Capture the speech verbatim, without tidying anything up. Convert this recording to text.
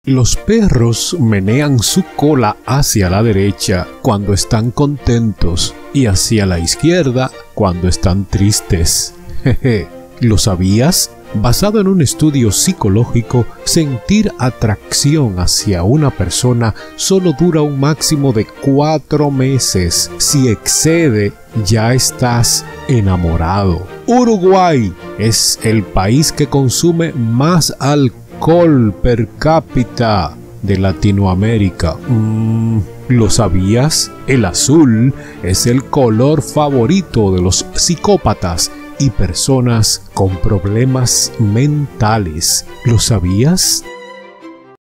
Los perros menean su cola hacia la derecha cuando están contentos y hacia la izquierda cuando están tristes. Jeje, ¿lo sabías? Basado en un estudio psicológico, sentir atracción hacia una persona solo dura un máximo de cuatro meses. Si excede, ya estás enamorado. Uruguay es el país que consume más alcohol per cápita de Latinoamérica. Mm, ¿lo sabías? El azul es el color favorito de los psicópatas y personas con problemas mentales. ¿Lo sabías?